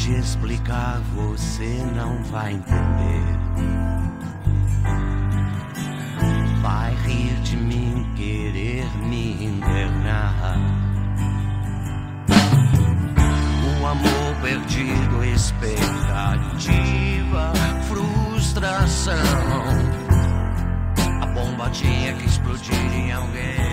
te explicar, você não vai entender. Vai rir de mim, querer me internar. O amor perdido, expectativa, frustração. A bomba tinha que explodir em alguém.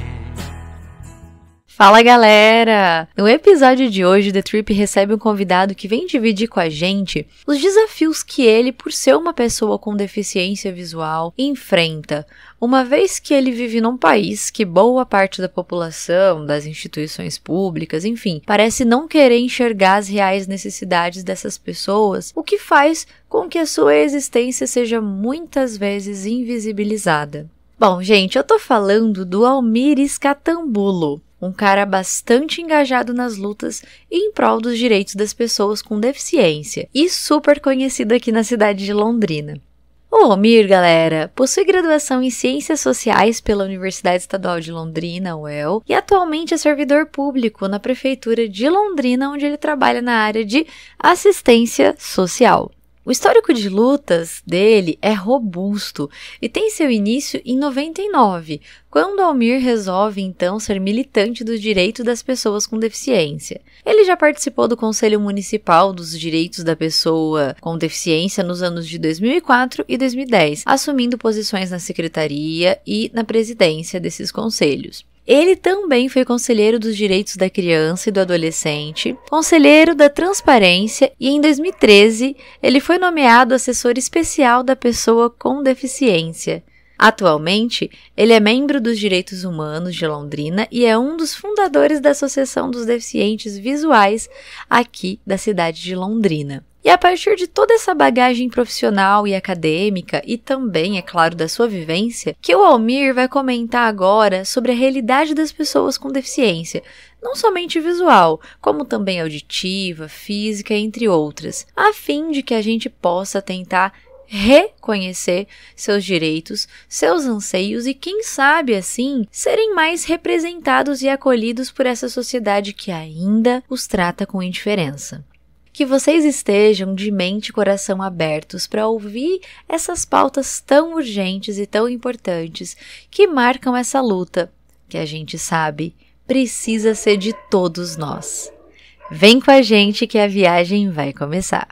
Fala galera! No episódio de hoje, The Trip recebe um convidado que vem dividir com a gente os desafios que ele, por ser uma pessoa com deficiência visual, enfrenta, uma vez que ele vive num país que boa parte da população, das instituições públicas, enfim, parece não querer enxergar as reais necessidades dessas pessoas, o que faz com que a sua existência seja muitas vezes invisibilizada. Bom, gente, eu tô falando do Almir Iscatambulo, um cara bastante engajado nas lutas em prol dos direitos das pessoas com deficiência e super conhecido aqui na cidade de Londrina. O Almir, galera, possui graduação em Ciências Sociais pela Universidade Estadual de Londrina, UEL, e atualmente é servidor público na Prefeitura de Londrina, onde ele trabalha na área de assistência social. O histórico de lutas dele é robusto e tem seu início em 99, quando Almir resolve então ser militante dos direitos das pessoas com deficiência. Ele já participou do Conselho Municipal dos Direitos da Pessoa com Deficiência nos anos de 2004 e 2010, assumindo posições na secretaria e na presidência desses conselhos. Ele também foi conselheiro dos direitos da criança e do adolescente, conselheiro da transparência e em 2013 ele foi nomeado assessor especial da pessoa com deficiência. Atualmente, ele é membro dos Direitos Humanos de Londrina e é um dos fundadores da Associação dos Deficientes Visuais aqui da cidade de Londrina. E a partir de toda essa bagagem profissional e acadêmica, e também, é claro, da sua vivência, que o Almir vai comentar agora sobre a realidade das pessoas com deficiência, não somente visual, como também auditiva, física, entre outras, a fim de que a gente possa tentar reconhecer seus direitos, seus anseios e, quem sabe, assim, serem mais representados e acolhidos por essa sociedade que ainda os trata com indiferença. Que vocês estejam de mente e coração abertos para ouvir essas pautas tão urgentes e tão importantes que marcam essa luta, que a gente sabe precisa ser de todos nós. Vem com a gente que a viagem vai começar.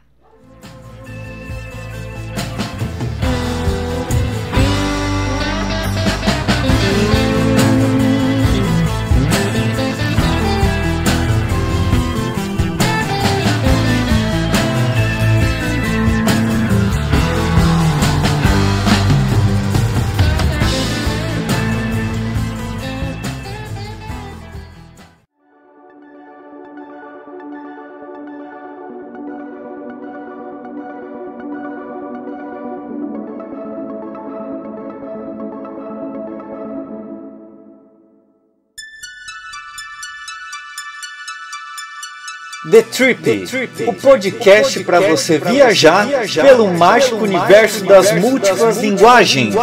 The Trip, o podcast para você viajar pelo mágico universo das múltiplas linguagens.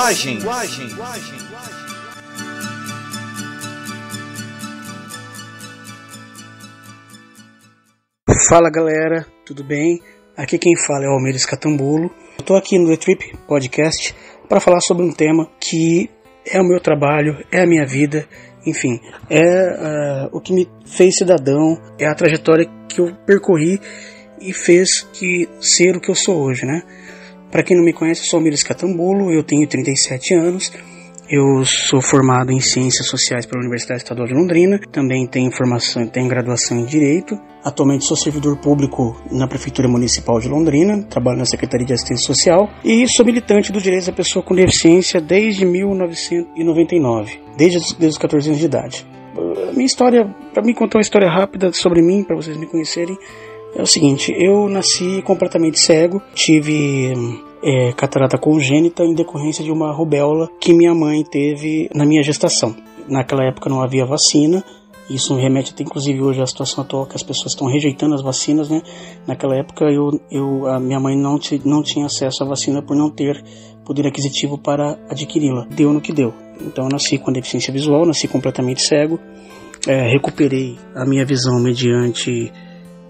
Fala galera, tudo bem? Aqui quem fala é o Almir Iscatambulo. Eu estou aqui no The Trip Podcast para falar sobre um tema que é o meu trabalho, é a minha vida. Enfim, é o que me fez cidadão, é a trajetória que eu percorri e fez que ser o que eu sou hoje, né? Para quem não me conhece, eu sou Almir Iscatambulo, eu tenho 37 anos, eu sou formado em Ciências Sociais pela Universidade Estadual de Londrina, também tenho graduação em Direito, atualmente sou servidor público na Prefeitura Municipal de Londrina, trabalho na Secretaria de Assistência Social e sou militante dos direitos da pessoa com deficiência desde 1999, desde os 14 anos de idade. A minha história, para mim contar uma história rápida sobre mim, para vocês me conhecerem, é o seguinte: eu nasci completamente cego, tive catarata congênita em decorrência de uma rubéola que minha mãe teve na minha gestação. Naquela época não havia vacina, isso remete até inclusive hoje à situação atual que as pessoas estão rejeitando as vacinas, né? Naquela época a minha mãe não tinha acesso à vacina por não ter poder aquisitivo para adquiri-la. Deu no que deu. Então eu nasci com deficiência visual, nasci completamente cego, recuperei a minha visão mediante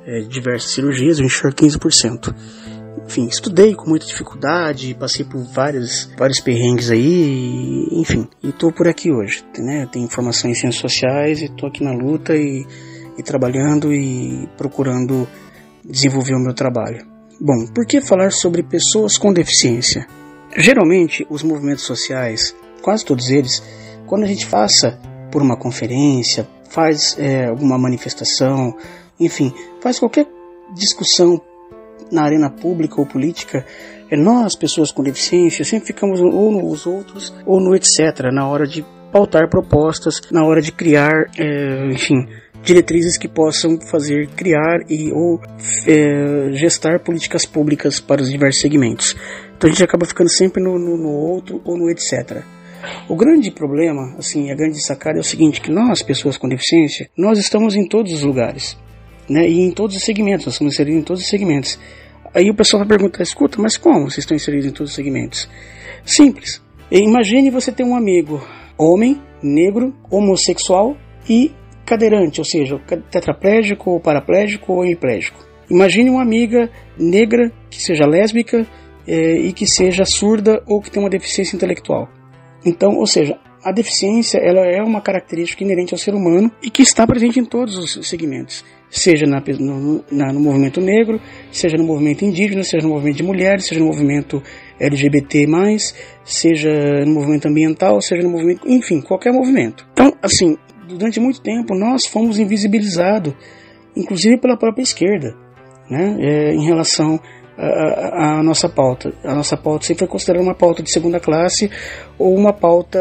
diversas cirurgias, eu enxergo 15%. Enfim, estudei com muita dificuldade, passei por vários perrengues aí, enfim, e tô por aqui hoje, né? Tenho formação em ciências sociais e tô aqui na luta e trabalhando e procurando desenvolver o meu trabalho. Bom, por que falar sobre pessoas com deficiência? Geralmente, os movimentos sociais, quase todos eles, quando a gente passa por uma conferência, faz alguma manifestação, enfim, faz qualquer discussão na arena pública ou política, nós, pessoas com deficiência, sempre ficamos ou nos outros ou no etc., na hora de pautar propostas, na hora de criar, enfim, diretrizes que possam criar ou gestar políticas públicas para os diversos segmentos. Então a gente acaba ficando sempre no outro ou no etc. O grande problema, assim, a grande sacada é o seguinte, que nós, pessoas com deficiência, nós estamos em todos os lugares, né, e em todos os segmentos, nós estamos inseridos em todos os segmentos. Aí o pessoal vai perguntar, escuta, mas como vocês estão inseridos em todos os segmentos? Simples. Imagine você ter um amigo homem, negro, homossexual e cadeirante, ou seja, tetraplégico, ou paraplégico ou hemiplégico. Imagine uma amiga negra que seja lésbica e que seja surda ou que tenha uma deficiência intelectual. Então, ou seja, a deficiência ela é uma característica inerente ao ser humano e que está presente em todos os segmentos, seja no movimento negro, seja no movimento indígena, seja no movimento de mulheres, seja no movimento LGBT+, seja no movimento ambiental, seja no movimento, enfim, qualquer movimento. Então, assim, durante muito tempo nós fomos invisibilizados, inclusive pela própria esquerda, né, em relação à nossa pauta. A nossa pauta sempre foi considerada uma pauta de segunda classe ou uma pauta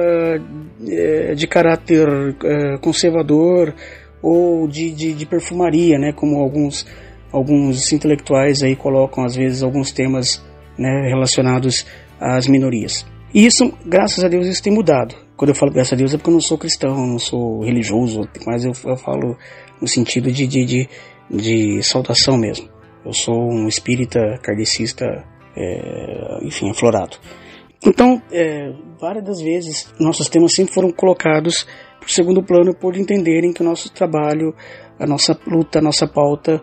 de caráter conservador ou de perfumaria, né, como alguns intelectuais aí colocam às vezes alguns temas, né, relacionados às minorias. E isso, graças a Deus, isso tem mudado. Quando eu falo graças a Deus é porque eu não sou cristão, não sou religioso, mas eu falo no sentido de saudação mesmo. Eu sou um espírita kardecista, enfim, aflorado. Então, várias das vezes, nossos temas sempre foram colocados para o segundo plano por entenderem que o nosso trabalho, a nossa luta, a nossa pauta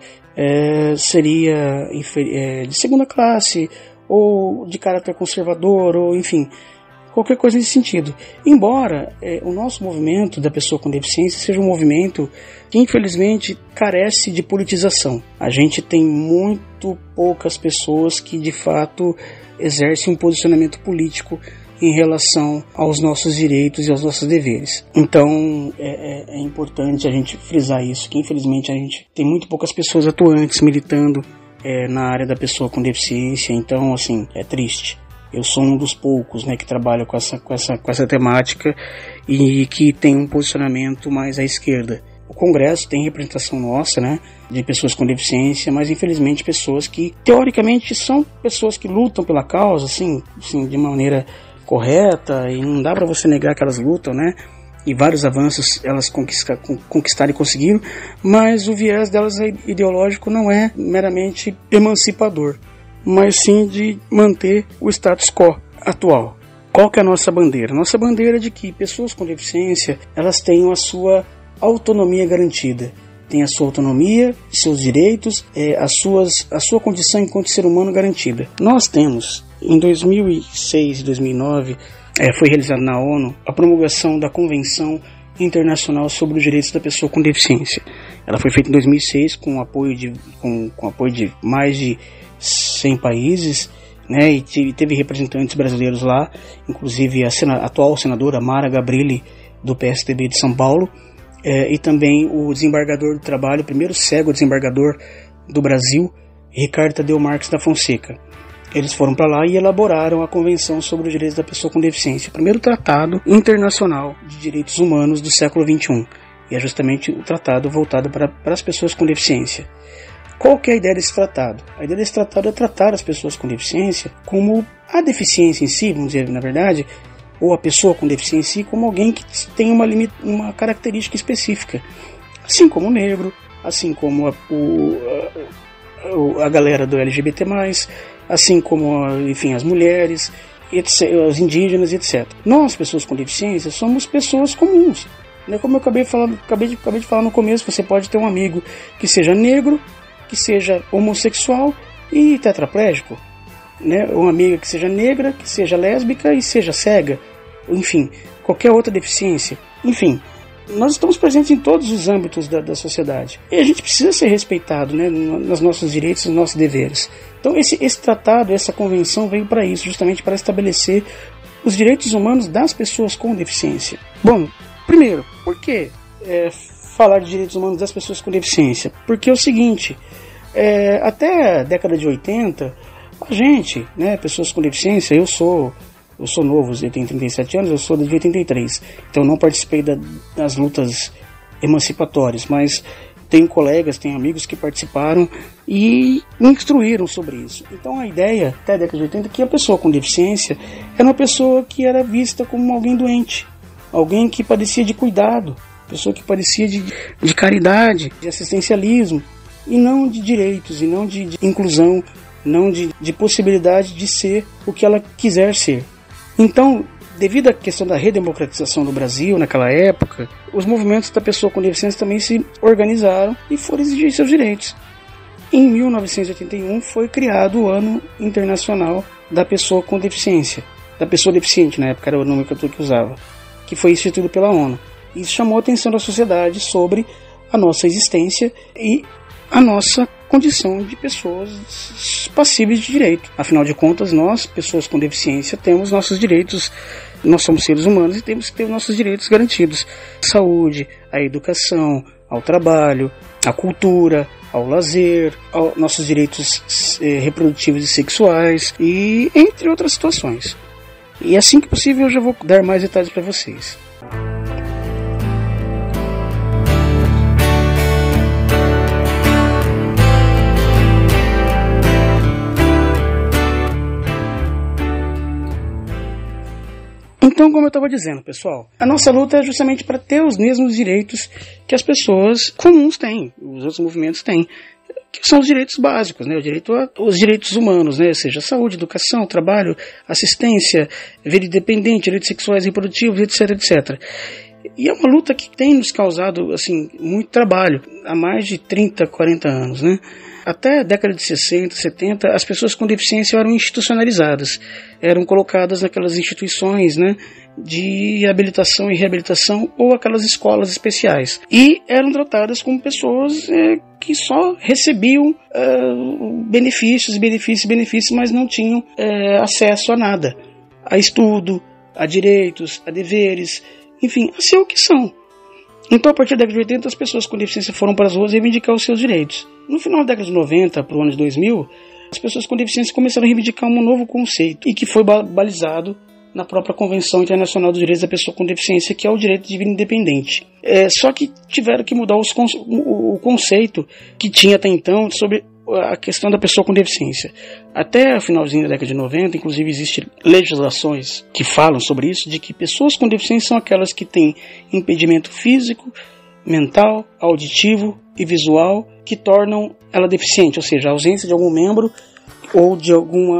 seria de segunda classe, ou de caráter conservador, ou enfim, qualquer coisa nesse sentido. Embora o nosso movimento da pessoa com deficiência seja um movimento que infelizmente carece de politização. A gente tem muito poucas pessoas que de fato exercem um posicionamento político em relação aos nossos direitos e aos nossos deveres. Então é importante a gente frisar isso, que infelizmente a gente tem muito poucas pessoas atuantes militando na área da pessoa com deficiência. Então, assim, é triste. Eu sou um dos poucos, né, que trabalha com essa temática e que tem um posicionamento mais à esquerda. O Congresso tem representação nossa, né, de pessoas com deficiência, mas infelizmente pessoas que, teoricamente, são pessoas que lutam pela causa, assim de maneira correta, e não dá para você negar que elas lutam, né, e vários avanços elas conquistaram e conseguiram, mas o viés delas ideológico não é meramente emancipador, mas sim de manter o status quo atual. Qual que é a nossa bandeira? Nossa bandeira é de que pessoas com deficiência, elas tenham a sua autonomia garantida, têm a sua autonomia, seus direitos, a sua condição enquanto ser humano garantida. Nós temos, em 2006 e 2009, foi realizada na ONU a promulgação da Convenção Internacional sobre os Direitos da Pessoa com Deficiência. Ela foi feita em 2006 com apoio de mais de 100 países, né, e teve representantes brasileiros lá, inclusive a atual senadora Mara Gabrilli, do PSDB de São Paulo, e também o desembargador do trabalho, o primeiro cego desembargador do Brasil, Ricardo Tadeu Marques da Fonseca. Eles foram para lá e elaboraram a Convenção sobre os Direitos da Pessoa com Deficiência, o primeiro tratado internacional de direitos humanos do século XXI. E é justamente o tratado voltado para as pessoas com deficiência. Qual que é a ideia desse tratado? A ideia desse tratado é tratar as pessoas com deficiência como a deficiência em si, vamos dizer, na verdade, ou a pessoa com deficiência em si, como alguém que tem uma característica específica. Assim como o negro, assim como a galera do LGBT+, assim como, enfim, as mulheres, etc., os indígenas, etc. Nós, pessoas com deficiência, somos pessoas comuns. Como eu acabei de falar no começo, você pode ter um amigo que seja negro, que seja homossexual e tetraplégico, né? Uma amiga que seja negra, que seja lésbica e seja cega, enfim, qualquer outra deficiência. Enfim, nós estamos presentes em todos os âmbitos da sociedade. E a gente precisa ser respeitado, né, nos nossos direitos e nos nossos deveres. Então esse tratado, essa convenção veio para isso, justamente para estabelecer os direitos humanos das pessoas com deficiência. Bom, primeiro, por que falar de direitos humanos das pessoas com deficiência? Porque é o seguinte, até a década de 80, a gente, né, pessoas com deficiência, eu sou novo, eu tenho 37 anos, eu sou de 83, então não participei das lutas emancipatórias, mas tenho colegas, tenho amigos que participaram e me instruíram sobre isso. Então a ideia, até a década de 80, que a pessoa com deficiência era uma pessoa que era vista como alguém doente, alguém que padecia de cuidado, pessoa que padecia de caridade, de assistencialismo, e não de direitos, e não de inclusão, não de possibilidade de ser o que ela quiser ser. Então, devido à questão da redemocratização do Brasil naquela época, os movimentos da pessoa com deficiência também se organizaram e foram exigir seus direitos. Em 1981 foi criado o Ano Internacional da Pessoa com Deficiência, da pessoa deficiente, na época era o nome que eu usava, que foi instituído pela ONU. Isso chamou a atenção da sociedade sobre a nossa existência e a nossa condição de pessoas passíveis de direito. Afinal de contas, nós, pessoas com deficiência, temos nossos direitos, nós somos seres humanos e temos que ter os nossos direitos garantidos. A saúde, a educação, ao trabalho, à cultura, ao lazer, aos nossos direitos reprodutivos e sexuais, e entre outras situações. E assim que possível eu já vou dar mais detalhes para vocês. Então, como eu estava dizendo, pessoal, a nossa luta é justamente para ter os mesmos direitos que as pessoas comuns têm, os outros movimentos têm, que são os direitos básicos, né? Os direitos humanos, né? Ou seja, saúde, educação, trabalho, assistência, vida independente, direitos sexuais e reprodutivos, etc, etc. E é uma luta que tem nos causado, assim, muito trabalho há mais de 30, 40 anos, né? Até a década de 60, 70, as pessoas com deficiência eram institucionalizadas, eram colocadas naquelas instituições, né, de habilitação e reabilitação ou aquelas escolas especiais. E eram tratadas como pessoas que só recebiam benefícios, mas não tinham acesso a nada, a estudo, a direitos, a deveres, enfim, a ser o que são. Então, a partir da década de 80, as pessoas com deficiência foram para as ruas reivindicar os seus direitos. No final da década de 90, para o ano de 2000, as pessoas com deficiência começaram a reivindicar um novo conceito, e que foi balizado na própria Convenção Internacional dos Direitos da Pessoa com Deficiência, que é o direito de vida independente. Só que tiveram que mudar o conceito que tinha até então sobre a questão da pessoa com deficiência. Até o finalzinho da década de 90, inclusive, existem legislações que falam sobre isso, de que pessoas com deficiência são aquelas que têm impedimento físico, mental, auditivo e visual que tornam ela deficiente, ou seja, a ausência de algum membro ou de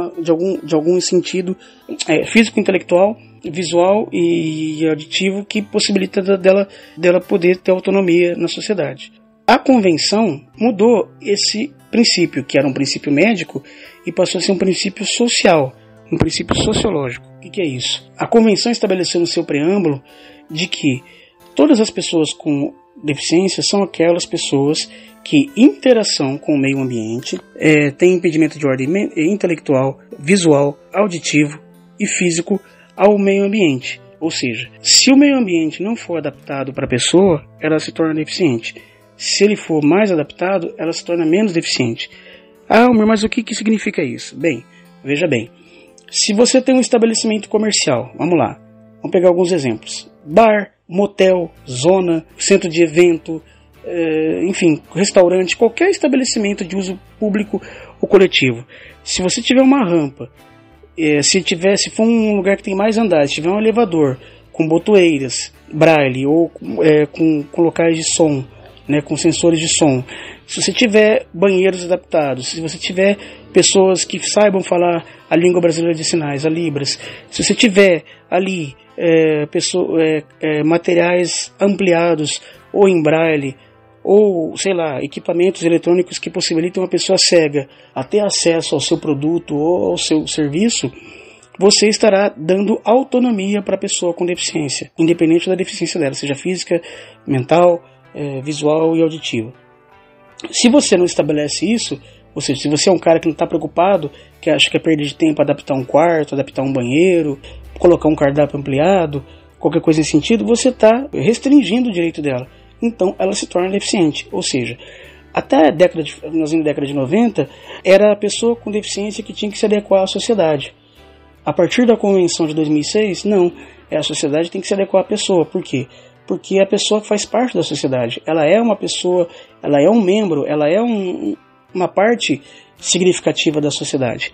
algum sentido físico, intelectual, visual e auditivo que possibilita dela poder ter autonomia na sociedade. A convenção mudou esse princípio, que era um princípio médico, e passou a ser um princípio social, um princípio sociológico. O que é isso? A convenção estabeleceu no seu preâmbulo de que todas as pessoas com deficiência são aquelas pessoas que, em interação com o meio ambiente, têm impedimento de ordem intelectual, visual, auditivo e físico ao meio ambiente. Ou seja, se o meio ambiente não for adaptado para a pessoa, ela se torna deficiente. Se ele for mais adaptado, ela se torna menos deficiente. Mas o que significa isso? Bem, veja bem. Se você tem um estabelecimento comercial, vamos lá, vamos pegar alguns exemplos. Bar, motel, zona, centro de evento, enfim, restaurante, qualquer estabelecimento de uso público ou coletivo. Se você tiver uma rampa, se for um lugar que tem mais andares, se tiver um elevador com botoeiras, braille ou com locais de som, né, com sensores de som, se você tiver banheiros adaptados, se você tiver pessoas que saibam falar a língua brasileira de sinais, a Libras, se você tiver ali materiais ampliados ou em braille, ou, sei lá, equipamentos eletrônicos que possibilitam uma pessoa cega a ter acesso ao seu produto ou ao seu serviço, você estará dando autonomia para a pessoa com deficiência, independente da deficiência dela, seja física, mental, visual e auditiva. Se você não estabelece isso, ou seja, se você é um cara que não está preocupado, que acha que é perda de tempo adaptar um quarto, adaptar um banheiro, colocar um cardápio ampliado, qualquer coisa nesse sentido, você está restringindo o direito dela. Então ela se torna deficiente. Ou seja, até a década de 90, era a pessoa com deficiência que tinha que se adequar à sociedade. A partir da Convenção de 2006, não. A sociedade tem que se adequar à pessoa. Por quê? Porque a pessoa faz parte da sociedade. Ela é uma pessoa, ela é um membro, ela é uma parte significativa da sociedade.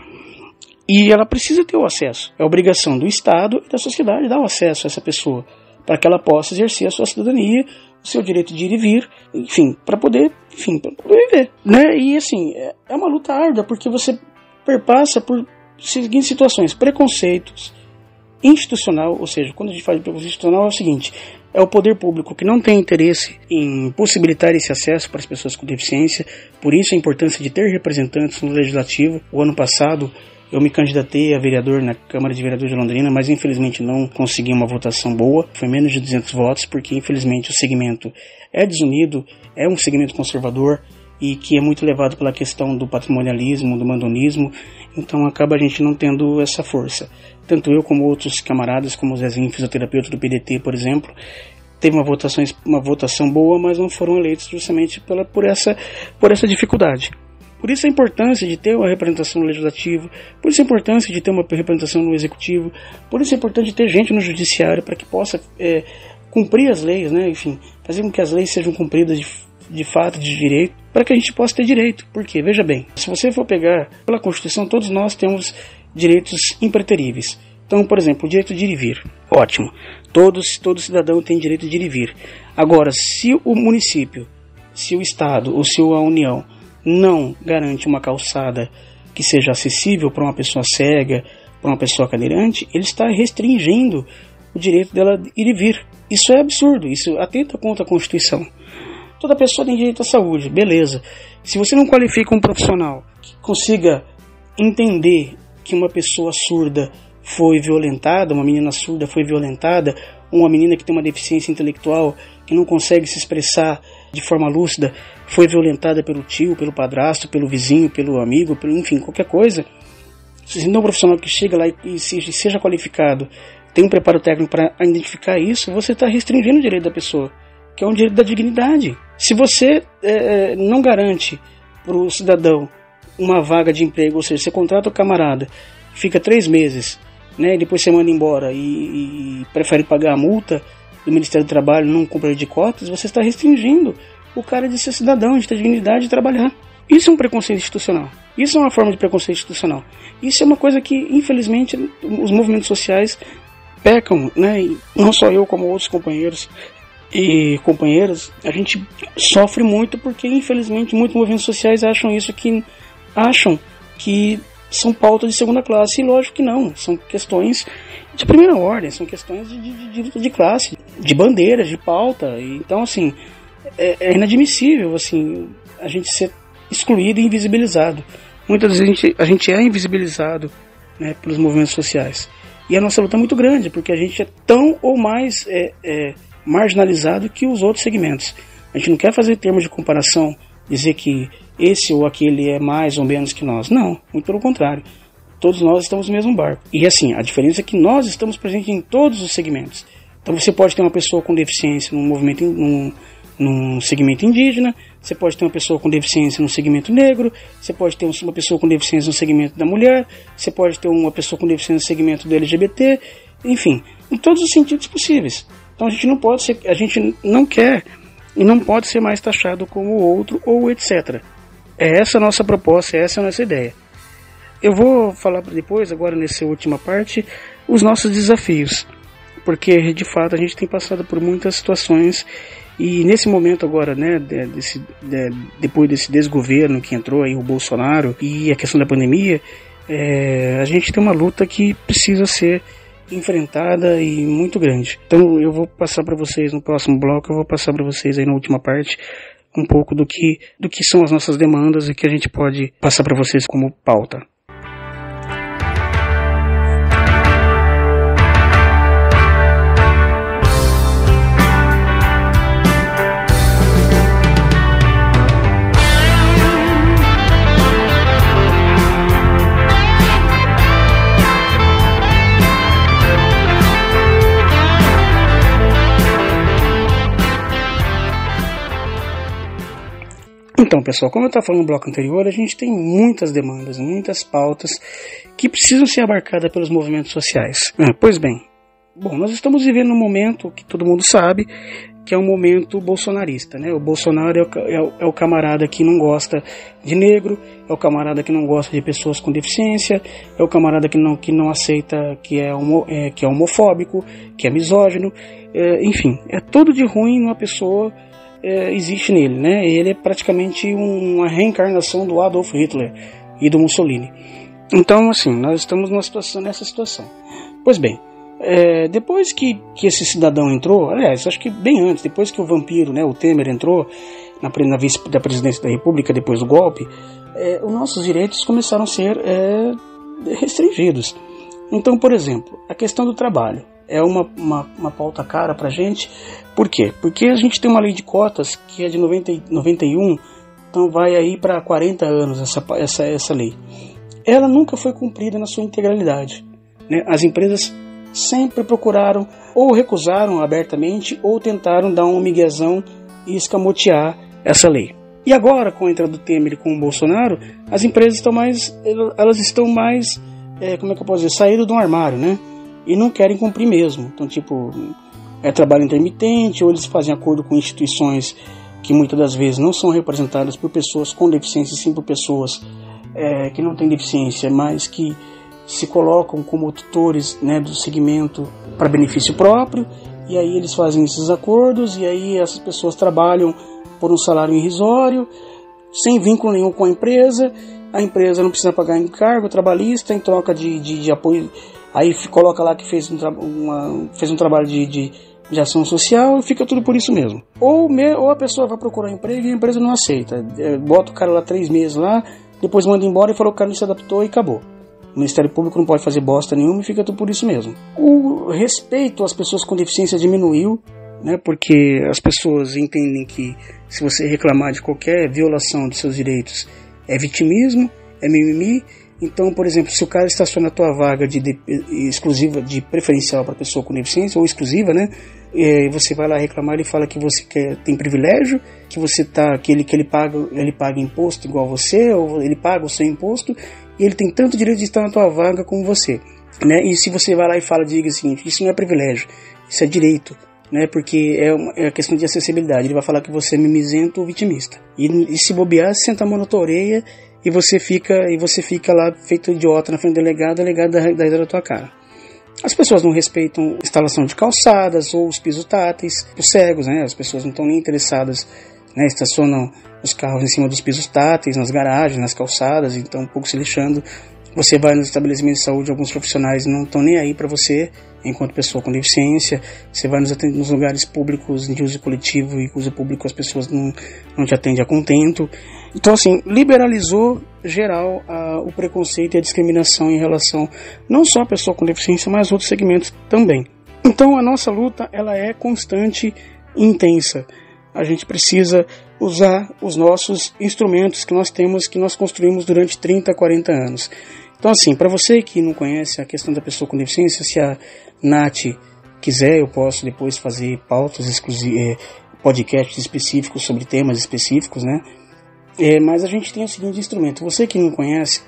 E ela precisa ter o acesso. É obrigação do Estado e da sociedade dar o acesso a essa pessoa, para que ela possa exercer a sua cidadania, o seu direito de ir e vir, enfim, para poder viver, né? E assim, é uma luta árdua, porque você perpassa por seguintes situações: preconceitos, institucional, ou seja, quando a gente fala de preconceito institucional é o seguinte: é o poder público que não tem interesse em possibilitar esse acesso para as pessoas com deficiência. Por isso a importância de ter representantes no Legislativo. O ano passado eu me candidatei a vereador na Câmara de Vereadores de Londrina, mas infelizmente não consegui uma votação boa. Foi menos de 200 votos, porque infelizmente o segmento é desunido, é um segmento conservador e que é muito levado pela questão do patrimonialismo, do mandonismo. Então acaba a gente não tendo essa força. Tanto eu como outros camaradas, como o Zezinho, fisioterapeuta do PDT, por exemplo, teve uma votação boa, mas não foram eleitos justamente por essa dificuldade. Por isso a importância de ter uma representação no Legislativo, por isso a importância de ter uma representação no Executivo, por isso a importância de ter gente no Judiciário para que possa cumprir as leis, né? Enfim, fazer com que as leis sejam cumpridas de fato, de direito, para que a gente possa ter direito. Porque, veja bem, se você for pegar pela Constituição, todos nós temos direitos impreteríveis. Então, por exemplo, o direito de ir e vir, ótimo. Todo cidadão tem direito de ir e vir. Agora, se o município, se o Estado ou se a União não garante uma calçada que seja acessível para uma pessoa cega, para uma pessoa cadeirante, ele está restringindo o direito dela ir e vir. Isso é absurdo, isso atenta contra a Constituição. Toda pessoa tem direito à saúde, beleza. Se você não qualifica um profissional que consiga entender que uma pessoa surda foi violentada, uma menina surda foi violentada, uma menina que tem uma deficiência intelectual, que não consegue se expressar de forma lúcida, foi violentada pelo tio, pelo padrasto, pelo vizinho, pelo amigo, enfim, qualquer coisa. Se não é um profissional que chega lá e seja qualificado, tem um preparo técnico para identificar isso, você está restringindo o direito da pessoa, que é um direito da dignidade. Se você não garante para o cidadão uma vaga de emprego, ou seja, você contrata o camarada, fica 3 meses, né, depois você manda embora e prefere pagar a multa do Ministério do Trabalho, não cumprir de cotas, você está restringindo o cara de ser cidadão, de ter dignidade de trabalhar. Isso é um preconceito institucional. Isso é uma forma de preconceito institucional. Isso é uma coisa que, infelizmente, os movimentos sociais pecam, né? E não só eu, como outros companheiros e companheiras, a gente sofre muito porque, infelizmente, muitos movimentos sociais acham que são pautas de segunda classe, e lógico que não, são questões de primeira ordem, são questões de classe, de bandeiras, de pauta. Então, assim, é inadmissível, assim, a gente ser excluído e invisibilizado. Muitas vezes a gente é invisibilizado, né, pelos movimentos sociais. E a nossa luta é muito grande, porque a gente é tão ou mais marginalizado que os outros segmentos. A gente não quer fazer termos de comparação, dizer que esse ou aquele é mais ou menos que nós. Não, muito pelo contrário. Todos nós estamos no mesmo barco. E assim, a diferença é que nós estamos presentes em todos os segmentos. Então você pode ter uma pessoa com deficiência num segmento indígena, você pode ter uma pessoa com deficiência no segmento negro, você pode ter uma pessoa com deficiência no segmento da mulher, você pode ter uma pessoa com deficiência no segmento do LGBT, enfim, em todos os sentidos possíveis. Então a gente não quer e não pode ser mais taxado como outro ou etc. É essa a nossa proposta, essa é a nossa ideia. Eu vou falar depois, agora nessa última parte, os nossos desafios, porque de fato a gente tem passado por muitas situações E nesse momento agora, né, depois desse desgoverno que entrou aí o Bolsonaro e a questão da pandemia, a gente tem uma luta que precisa ser enfrentada e muito grande. Então eu vou passar para vocês no próximo bloco, eu vou passar para vocês aí na última parte um pouco do que são as nossas demandas e que a gente pode passar para vocês como pauta. Então, pessoal, como eu estava falando no bloco anterior, a gente tem muitas demandas, muitas pautas que precisam ser abarcadas pelos movimentos sociais. Pois bem, nós estamos vivendo um momento que todo mundo sabe, que é um momento bolsonarista, né? O Bolsonaro é o camarada que não gosta de negro, é o camarada que não gosta de pessoas com deficiência, é o camarada que não aceita que é homofóbico, que é misógino, enfim, é tudo de ruim numa pessoa. Existe nele, né? Ele é praticamente uma reencarnação do Adolf Hitler e do Mussolini. Então, assim, nós estamos nessa situação. Pois bem, depois que esse cidadão entrou, aliás, acho que bem antes, depois que o vampiro, né, o Temer entrou na vice da presidência da República, depois do golpe, os nossos direitos começaram a ser restringidos. Então, por exemplo, a questão do trabalho é uma pauta cara pra gente. Por quê? Porque a gente tem uma lei de cotas que é de 91, então vai aí para 40 anos essa lei. Ela nunca foi cumprida na sua integralidade, né? As empresas sempre procuraram, ou recusaram abertamente, ou tentaram dar um miguezão e escamotear essa lei. E agora, com a entrada do Temer e com o Bolsonaro, as empresas estão mais, como é que eu posso dizer, saíram do armário, né? E não querem cumprir mesmo. Então, tipo, trabalho intermitente, ou eles fazem acordo com instituições que muitas das vezes não são representadas por pessoas com deficiência, sim por pessoas que não têm deficiência, mas que se colocam como tutores, né, do segmento para benefício próprio, e aí eles fazem esses acordos, e aí essas pessoas trabalham por um salário irrisório, sem vínculo nenhum com a empresa não precisa pagar encargo trabalhista em troca de apoio. Aí coloca lá que fez um trabalho de ação social e fica tudo por isso mesmo. Ou a pessoa vai procurar emprego e a empresa não aceita. Bota o cara lá 3 meses lá, depois manda embora e falou que o cara não se adaptou e acabou. O Ministério Público não pode fazer bosta nenhuma e fica tudo por isso mesmo. O respeito às pessoas com deficiência diminuiu, né, porque as pessoas entendem que se você reclamar de qualquer violação de seus direitos é vitimismo, é mimimi. Então, por exemplo, se o cara estaciona a tua vaga exclusiva, de preferencial para pessoa com deficiência, ou exclusiva, né? E você vai lá reclamar, ele fala que você tem privilégio, que ele paga imposto igual você, ou ele paga o seu imposto, e ele tem tanto direito de estar na tua vaga como você, né? E se você vai lá e diga o seguinte, isso não é privilégio, isso é direito, né? Porque é a questão de acessibilidade. Ele vai falar que você é mimizento ou vitimista. E se bobear, senta a mão na tua orelha, e você fica lá feito idiota na frente do delegado da da tua cara. As pessoas não respeitam instalação de calçadas ou os pisos táteis, os cegos, né? As pessoas não estão nem interessadas, né? Estacionam os carros em cima dos pisos táteis, nas garagens, nas calçadas, então um pouco se lixando. Você vai nos estabelecimentos de saúde, alguns profissionais não estão nem aí para você, enquanto pessoa com deficiência. Você vai nos lugares públicos de uso coletivo e uso público, as pessoas não te atendem a contento. Então, assim, liberalizou geral o preconceito e a discriminação em relação não só à pessoa com deficiência, mas outros segmentos também. Então, a nossa luta, ela é constante e intensa. A gente precisa usar os nossos instrumentos que nós temos, que nós construímos durante 30, 40 anos. Então, assim, para você que não conhece a questão da pessoa com deficiência, se a Nath quiser, eu posso depois fazer pautas exclusivas, podcasts específicos sobre temas específicos, né? Mas a gente tem o seguinte instrumento. Você que não conhece,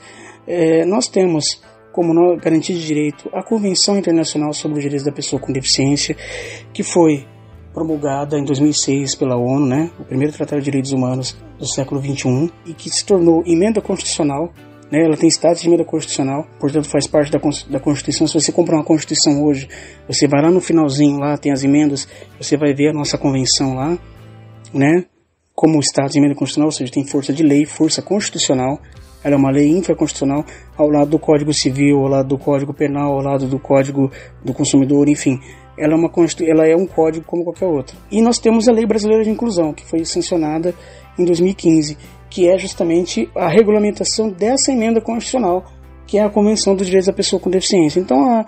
nós temos como garantia de direito a Convenção Internacional sobre os Direitos da Pessoa com Deficiência, que foi promulgada em 2006 pela ONU, né? O primeiro Tratado de Direitos Humanos do século XXI, e que se tornou emenda constitucional, né? Ela tem status de emenda constitucional, portanto faz parte da Constituição. Se você comprar uma Constituição hoje, você vai lá no finalzinho, lá tem as emendas, você vai ver a nossa convenção lá, né, como o Estado de emenda constitucional, ou seja, tem força de lei, força constitucional. Ela é uma lei infraconstitucional ao lado do Código Civil, ao lado do Código Penal, ao lado do Código do Consumidor, enfim. Ela é um código como qualquer outro. E nós temos a Lei Brasileira de Inclusão, que foi sancionada em 2015, que é justamente a regulamentação dessa emenda constitucional, que é a Convenção dos Direitos da Pessoa com Deficiência. Então,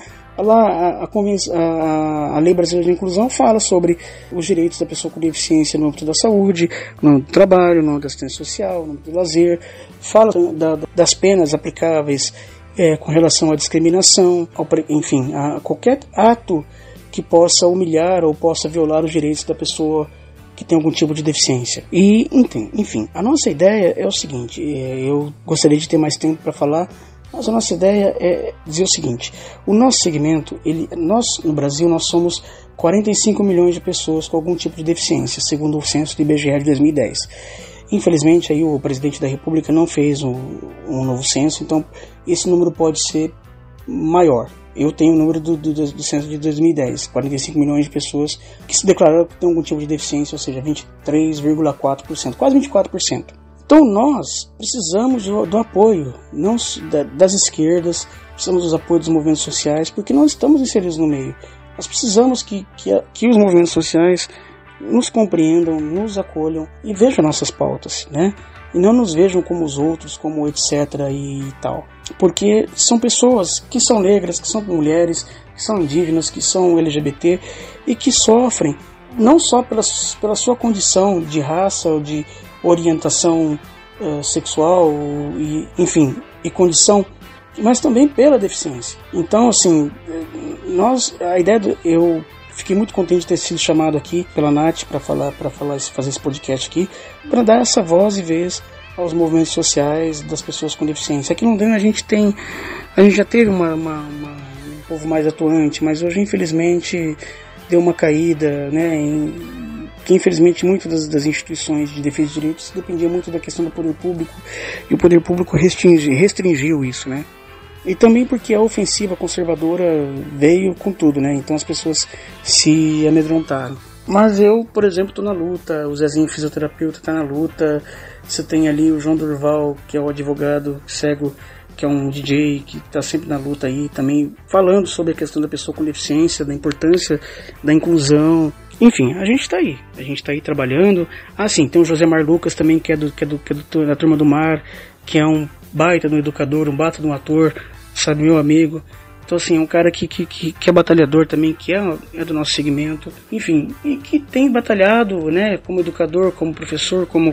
a Lei Brasileira de Inclusão fala sobre os direitos da pessoa com deficiência no âmbito da saúde, no âmbito do trabalho, no âmbito da assistência social, no âmbito do lazer, fala das penas aplicáveis com relação à discriminação, enfim, a qualquer ato que possa humilhar ou possa violar os direitos da pessoa que tem algum tipo de deficiência. E, enfim, a nossa ideia é o seguinte, eu gostaria de ter mais tempo para falar, mas a nossa ideia é dizer o seguinte: o nosso segmento, nós no Brasil, nós somos 45 milhões de pessoas com algum tipo de deficiência, segundo o censo do IBGE de 2010. Infelizmente, aí o presidente da República não fez um novo censo, então esse número pode ser maior. Eu tenho o número do censo de 2010, 45 milhões de pessoas que se declararam que têm algum tipo de deficiência, ou seja, 23,4%, quase 24%. Então nós precisamos do apoio, não das esquerdas, precisamos dos apoios dos movimentos sociais, porque nós estamos inseridos no meio. Nós precisamos que os movimentos sociais nos compreendam, nos acolham e vejam nossas pautas, né? E não nos vejam como os outros, como etc. e tal. Porque são pessoas que são negras, que são mulheres, que são indígenas, que são LGBT e que sofrem não só pela sua condição de raça ou de orientação sexual e condição, mas também pela deficiência. Então, assim, eu fiquei muito contente de ter sido chamado aqui pela Nath para fazer esse podcast aqui, para dar essa voz e vez aos movimentos sociais das pessoas com deficiência. Aqui no Londrina a gente já teve um povo mais atuante, mas hoje infelizmente deu uma caída, né, que infelizmente muitas das instituições de defesa de direitos dependia muito da questão do poder público, e o poder público restringiu isso, né? E também porque a ofensiva conservadora veio com tudo, né? Então as pessoas se amedrontaram. Mas eu, por exemplo, estou na luta, o Zezinho fisioterapeuta está na luta, você tem ali o João Durval, que é o advogado cego, que é um DJ que está sempre na luta aí, também falando sobre a questão da pessoa com deficiência, da importância da inclusão. Enfim, a gente está aí trabalhando. Ah, sim, tem o Josemar Lucas também, que é da Turma do Mar, que é um baita de um educador, um baita de um ator, sabe, meu amigo. Então, assim, é um cara que é batalhador também, que é do nosso segmento, enfim, e que tem batalhado, né, como educador, como professor, como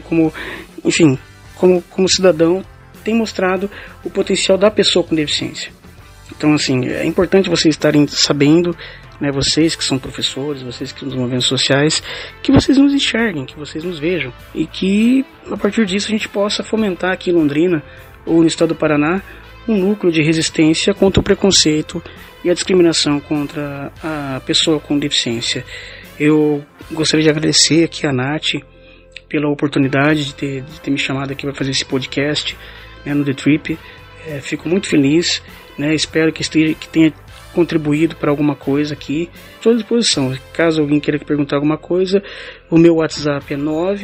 cidadão, tem mostrado o potencial da pessoa com deficiência. Então, assim, é importante vocês estarem sabendo, né, vocês que são professores, vocês que são dos movimentos sociais, que vocês nos enxerguem, que vocês nos vejam, e que, a partir disso, a gente possa fomentar aqui em Londrina, ou no estado do Paraná, um núcleo de resistência contra o preconceito e a discriminação contra a pessoa com deficiência. Eu gostaria de agradecer aqui a Nath pela oportunidade de ter me chamado aqui para fazer esse podcast, né, no The Trip. Fico muito feliz, né, espero que tenha contribuído para alguma coisa aqui. Estou à disposição, caso alguém queira perguntar alguma coisa, o meu WhatsApp é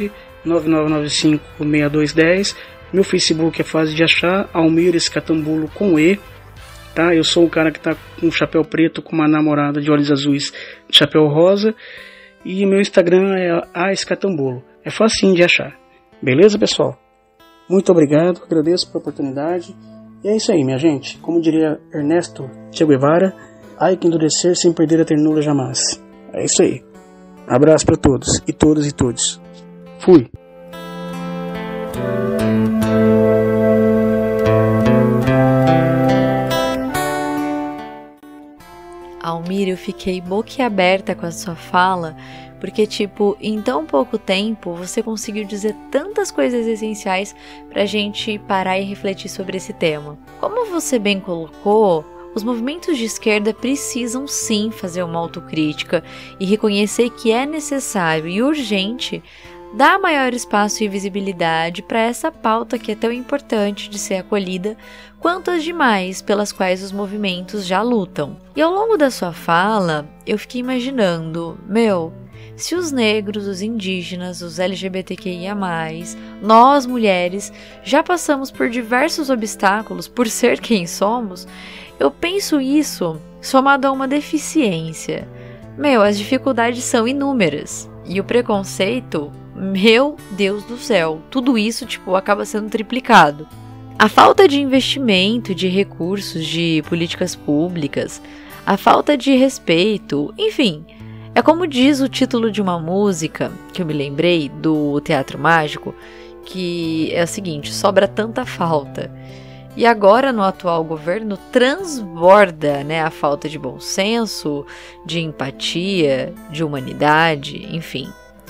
999956210. Meu Facebook é fácil de achar, Almires Catambulo com E, tá? Eu sou um cara que tá com um chapéu preto, com uma namorada de olhos azuis, de chapéu rosa, e meu Instagram é @Catambulo. É facinho de achar. Beleza, pessoal? Muito obrigado, agradeço pela oportunidade. E é isso aí, minha gente. Como diria Ernesto Che Guevara, ai que endurecer sem perder a ternura jamais. É isso aí. Abraço para todos e todas e todos. Fui. Almir, eu fiquei boquiaberta com a sua fala, porque, em tão pouco tempo, você conseguiu dizer tantas coisas essenciais pra gente parar e refletir sobre esse tema. Como você bem colocou, os movimentos de esquerda precisam sim fazer uma autocrítica e reconhecer que é necessário e urgente dar maior espaço e visibilidade para essa pauta que é tão importante de ser acolhida quanto as demais pelas quais os movimentos já lutam. E ao longo da sua fala, eu fiquei imaginando, Se os negros, os indígenas, os LGBTQIA+, nós mulheres, já passamos por diversos obstáculos por ser quem somos, eu penso isso somado a uma deficiência. As dificuldades são inúmeras. E o preconceito, meu Deus do céu, tudo isso, acaba sendo triplicado. A falta de investimento, de recursos, de políticas públicas, a falta de respeito, enfim, é como diz o título de uma música que eu me lembrei do Teatro Mágico, que é o seguinte: sobra tanta falta. E agora no atual governo transborda, a falta de bom senso, de empatia, de humanidade, enfim.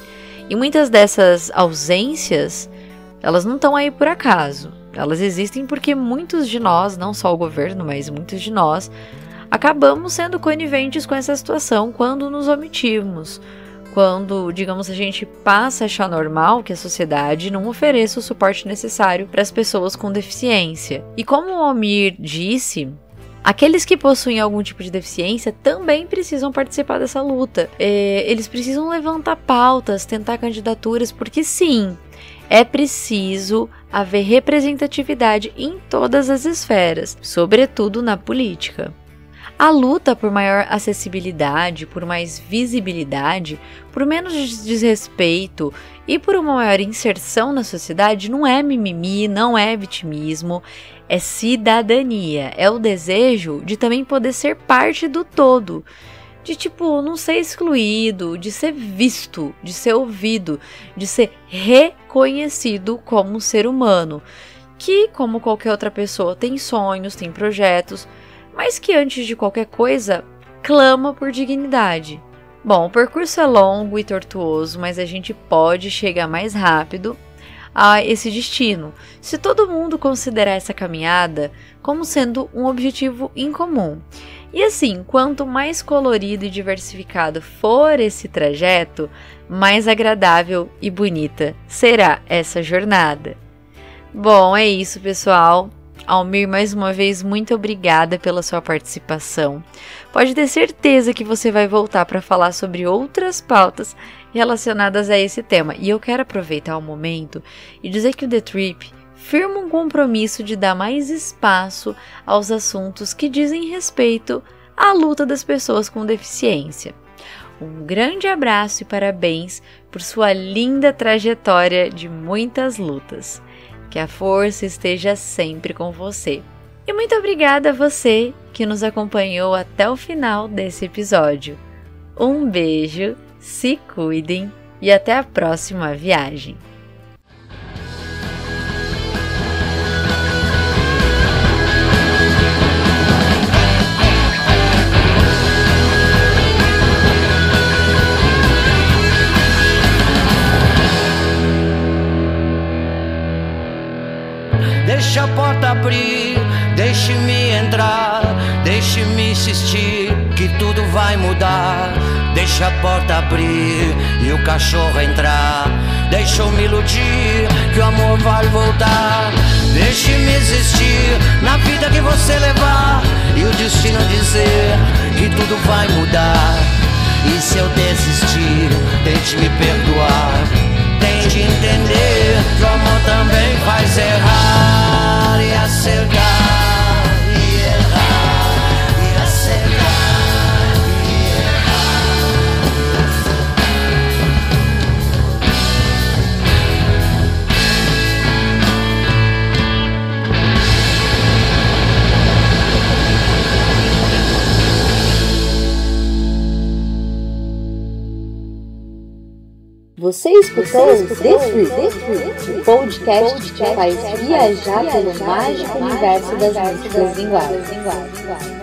E muitas dessas ausências, elas não estão aí por acaso. Elas existem porque muitos de nós, não só o governo, mas muitos de nós, acabamos sendo coniventes com essa situação quando nos omitimos. Quando, digamos, a gente passa a achar normal que a sociedade não ofereça o suporte necessário para as pessoas com deficiência. E como o Almir disse, aqueles que possuem algum tipo de deficiência também precisam participar dessa luta. Eles precisam levantar pautas, tentar candidaturas, porque sim, é preciso haver representatividade em todas as esferas, sobretudo na política. A luta por maior acessibilidade, por mais visibilidade, por menos desrespeito e por uma maior inserção na sociedade não é mimimi, não é vitimismo, é cidadania, é o desejo de também poder ser parte do todo. De não ser excluído, de ser visto, de ser ouvido, de ser reconhecido como ser humano, que, como qualquer outra pessoa, tem sonhos, tem projetos, mas que antes de qualquer coisa, clama por dignidade. Bom, o percurso é longo e tortuoso, mas a gente pode chegar mais rápido a esse destino, se todo mundo considerar essa caminhada como sendo um objetivo em comum. E assim, quanto mais colorido e diversificado for esse trajeto, mais agradável e bonita será essa jornada. Bom, é isso, pessoal. Almir, mais uma vez, muito obrigada pela sua participação. Pode ter certeza que você vai voltar para falar sobre outras pautas relacionadas a esse tema. E eu quero aproveitar o momento e dizer que o The Trip firma um compromisso de dar mais espaço aos assuntos que dizem respeito à luta das pessoas com deficiência. Um grande abraço e parabéns por sua linda trajetória de muitas lutas. Que a força esteja sempre com você. E muito obrigada a você que nos acompanhou até o final desse episódio. Um beijo, se cuidem e até a próxima viagem. Deixa a porta abrir, deixe-me entrar, deixe-me insistir que tudo vai mudar. Deixa a porta abrir e o cachorro entrar. Deixa eu me iludir que o amor vai voltar. Deixe-me existir na vida que você levar e o destino dizer que tudo vai mudar. E se eu desistir, tente me perdoar. Tente entender que o amor também faz errar e acertar e errar e acertar e Você escutou The Trip, o podcast que te faz viajar pelo mágico universo das múltiplas linguagens.